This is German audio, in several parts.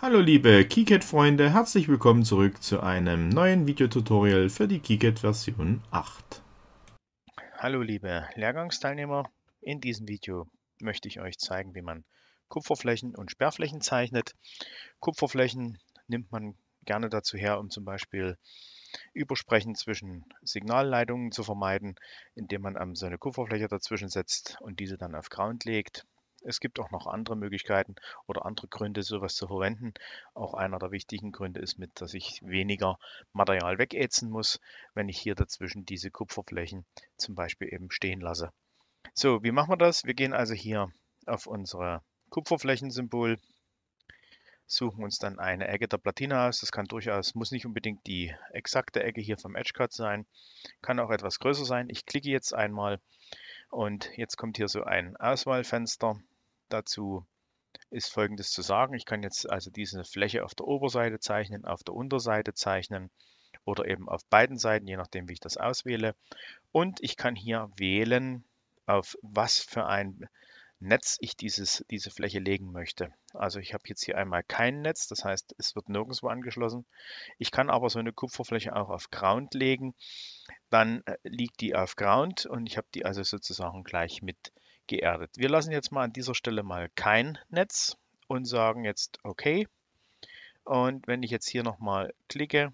Hallo liebe KiCad-Freunde, herzlich willkommen zurück zu einem neuen Videotutorial für die KiCad Version 8. Hallo liebe Lehrgangsteilnehmer, in diesem Video möchte ich euch zeigen, wie man Kupferflächen und Sperrflächen zeichnet. Kupferflächen nimmt man gerne dazu her, um zum Beispiel Übersprechen zwischen Signalleitungen zu vermeiden, indem man so eine Kupferfläche dazwischen setzt und diese dann auf Ground legt. Es gibt auch noch andere Möglichkeiten oder andere Gründe, sowas zu verwenden. Auch einer der wichtigen Gründe ist dass ich weniger Material wegätzen muss, wenn ich hier dazwischen diese Kupferflächen zum Beispiel eben stehen lasse. So, wie machen wir das? Wir gehen also hier auf unser Kupferflächensymbol, suchen uns dann eine Ecke der Platine aus. Das kann durchaus, muss nicht unbedingt die exakte Ecke hier vom Edge Cut sein, kann auch etwas größer sein. Ich klicke jetzt einmal und jetzt kommt hier so ein Auswahlfenster. Dazu ist Folgendes zu sagen. Ich kann jetzt also diese Fläche auf der Oberseite zeichnen, auf der Unterseite zeichnen oder eben auf beiden Seiten, je nachdem, wie ich das auswähle. Und ich kann hier wählen, auf was für ein Netz ich diese Fläche legen möchte. Also ich habe jetzt hier einmal kein Netz, das heißt, es wird nirgendwo angeschlossen. Ich kann aber so eine Kupferfläche auch auf Ground legen. Dann liegt die auf Ground und ich habe die also sozusagen gleich mit geerdet. Wir lassen jetzt mal an dieser Stelle mal kein Netz und sagen jetzt OK. Und wenn ich jetzt hier nochmal klicke,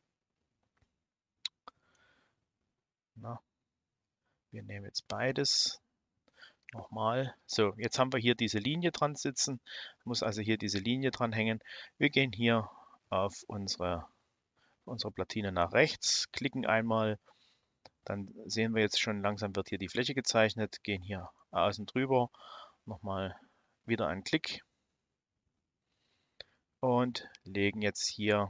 na, wir nehmen jetzt beides nochmal. So, jetzt haben wir hier diese Linie dran sitzen, muss also hier diese Linie dran hängen. Wir gehen hier auf unsere Platine nach rechts, klicken einmal, dann sehen wir jetzt schon langsam wird hier die Fläche gezeichnet, gehen hier außen drüber, nochmal wieder einen Klick und legen jetzt hier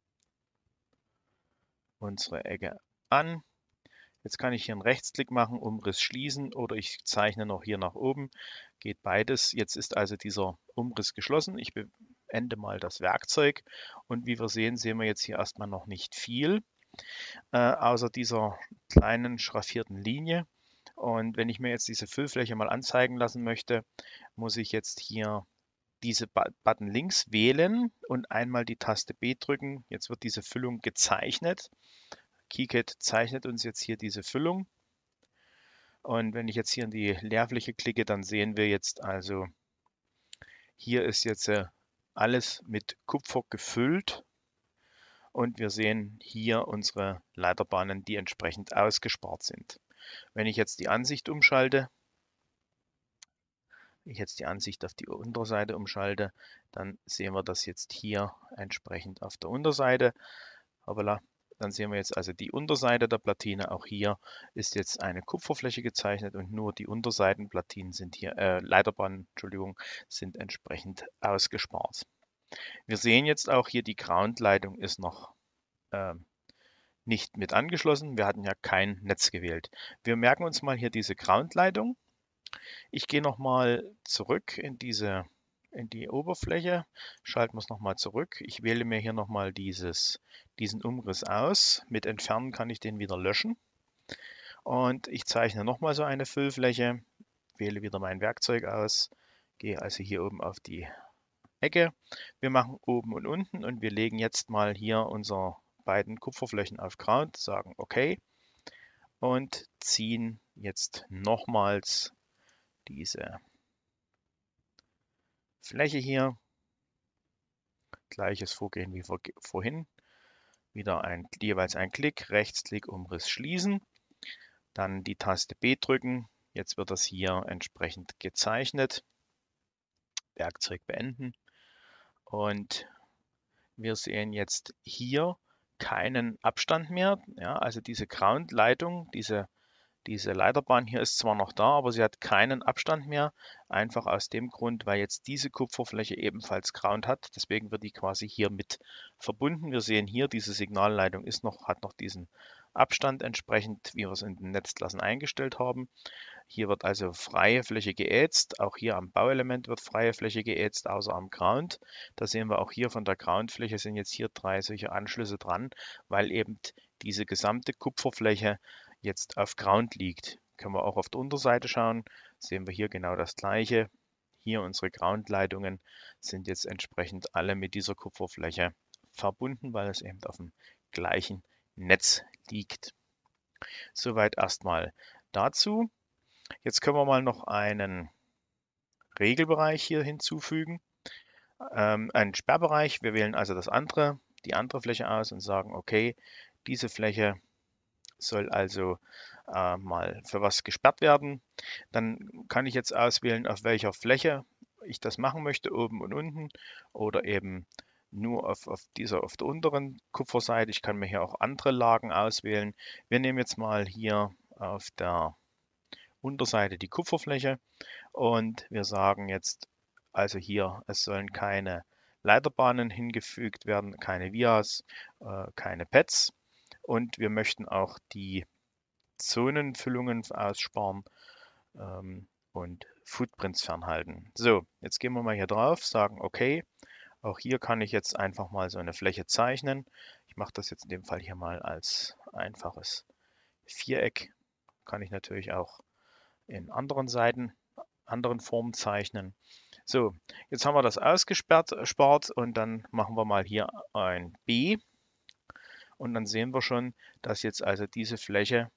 unsere Ecke an. Jetzt kann ich hier einen Rechtsklick machen, Umriss schließen oder ich zeichne noch hier nach oben. Geht beides. Jetzt ist also dieser Umriss geschlossen. Ich beende mal das Werkzeug und wie wir sehen, sehen wir jetzt hier erstmal noch nicht viel, außer dieser kleinen schraffierten Linie. Und wenn ich mir jetzt diese Füllfläche mal anzeigen lassen möchte, muss ich jetzt hier diese Button links wählen und einmal die Taste B drücken. Jetzt wird diese Füllung gezeichnet. KiCad zeichnet uns jetzt hier diese Füllung. Und wenn ich jetzt hier in die Leerfläche klicke, dann sehen wir jetzt also, hier ist jetzt alles mit Kupfer gefüllt und wir sehen hier unsere Leiterbahnen, die entsprechend ausgespart sind. Wenn ich jetzt die Ansicht umschalte, ich jetzt die Ansicht auf die Unterseite umschalte, dann sehen wir das jetzt hier entsprechend auf der Unterseite. Hoppala. Dann sehen wir jetzt also die Unterseite der Platine. Auch hier ist jetzt eine Kupferfläche gezeichnet und nur die Unterseitenplatinen sind hier, Leiterbahnen, Entschuldigung, sind entsprechend ausgespart. Wir sehen jetzt auch hier, die Groundleitung ist noch ähm, nicht mit angeschlossen. Wir hatten ja kein Netz gewählt. Wir merken uns mal hier diese Groundleitung. Ich gehe nochmal zurück in die Oberfläche, schalten wir es nochmal zurück. Ich wähle mir hier nochmal diesen Umriss aus. Mit Entfernen kann ich den wieder löschen. Und ich zeichne nochmal so eine Füllfläche, wähle wieder mein Werkzeug aus, gehe also hier oben auf die Ecke. Wir machen oben und unten und wir legen jetzt mal hier unsere beiden Kupferflächen auf Ground, sagen OK und ziehen jetzt nochmals diese Fläche hier. Gleiches Vorgehen wie vorhin. Wieder jeweils ein Klick, Rechtsklick, Umriss schließen. Dann die Taste B drücken. Jetzt wird das hier entsprechend gezeichnet. Werkzeug beenden. Und wir sehen jetzt hier keinen Abstand mehr. Ja, also diese Groundleitung, diese Leiterbahn hier ist zwar noch da, aber sie hat keinen Abstand mehr. Einfach aus dem Grund, weil jetzt diese Kupferfläche ebenfalls Ground hat. Deswegen wird die quasi hier mit verbunden. Wir sehen hier, diese Signalleitung hat noch diesen Abstand entsprechend, wie wir es in den Netzklassen eingestellt haben. Hier wird also freie Fläche geätzt. Auch hier am Bauelement wird freie Fläche geätzt, außer am Ground. Da sehen wir auch hier von der Groundfläche sind jetzt hier 3 solche Anschlüsse dran, weil eben diese gesamte Kupferfläche jetzt auf Ground liegt. Können wir auch auf der Unterseite schauen, sehen wir hier genau das gleiche. hier unsere Groundleitungen sind jetzt entsprechend alle mit dieser Kupferfläche verbunden, weil es eben auf dem gleichen Netz liegt. Soweit erstmal dazu. Jetzt können wir mal noch einen Regelbereich hier hinzufügen, einen Sperrbereich. Wir wählen also die andere Fläche aus und sagen, okay, diese Fläche soll also mal für was gesperrt werden. Dann kann ich jetzt auswählen, auf welcher Fläche ich das machen möchte, oben und unten oder eben nur auf der unteren Kupferseite. Ich kann mir hier auch andere Lagen auswählen. Wir nehmen jetzt mal hier auf der Unterseite die Kupferfläche und wir sagen jetzt also hier, es sollen keine Leiterbahnen hingefügt werden, keine Vias, keine Pads und wir möchten auch die Zonenfüllungen aussparen und Footprints fernhalten. So, jetzt gehen wir mal hier drauf, sagen okay. Auch hier kann ich jetzt einfach mal so eine Fläche zeichnen. Ich mache das jetzt in dem Fall hier mal als einfaches Viereck. Kann ich natürlich auch in anderen Formen zeichnen. So, jetzt haben wir das ausgespart und dann machen wir mal hier ein B. Und dann sehen wir schon, dass jetzt also diese Fläche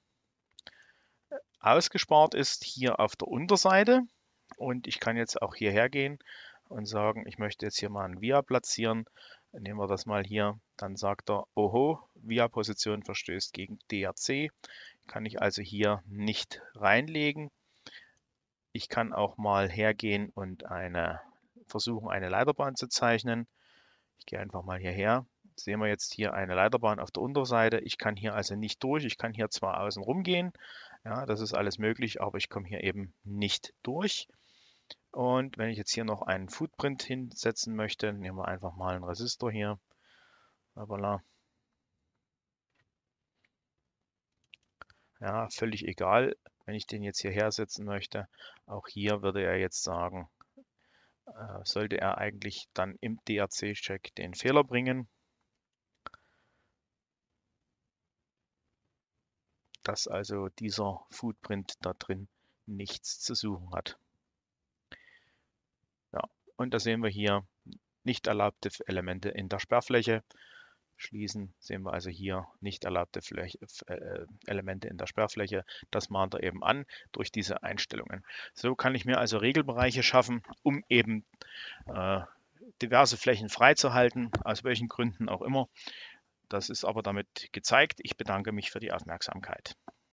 ausgespart ist hier auf der Unterseite. Und ich kann jetzt auch hierher gehen und sagen, ich möchte jetzt hier mal ein Via platzieren. Dann nehmen wir das mal hier. Dann sagt er, oho, Via-Position verstößt gegen DRC. Kann ich also hier nicht reinlegen. Ich kann auch mal hergehen und versuchen, eine Leiterbahn zu zeichnen. Ich gehe einfach mal hierher. Sehen wir jetzt hier eine Leiterbahn auf der Unterseite. Ich kann hier also nicht durch. Ich kann hier zwar außen rum gehen. Ja, das ist alles möglich, aber ich komme hier eben nicht durch. Und wenn ich jetzt hier noch einen Footprint hinsetzen möchte, nehmen wir einfach mal einen Resistor hier. Voilà. Ja, völlig egal, wenn ich den jetzt hierher setzen möchte. Auch hier würde er jetzt sagen, sollte er eigentlich dann im DRC-Check den Fehler bringen, dass also dieser Footprint da drin nichts zu suchen hat. Ja, und da sehen wir hier nicht erlaubte Elemente in der Sperrfläche. Schließen sehen wir also hier nicht erlaubte Elemente in der Sperrfläche. Das mahnt er eben an durch diese Einstellungen. So kann ich mir also Regelbereiche schaffen, um eben diverse Flächen freizuhalten, aus welchen Gründen auch immer. Das ist aber damit gezeigt. Ich bedanke mich für die Aufmerksamkeit.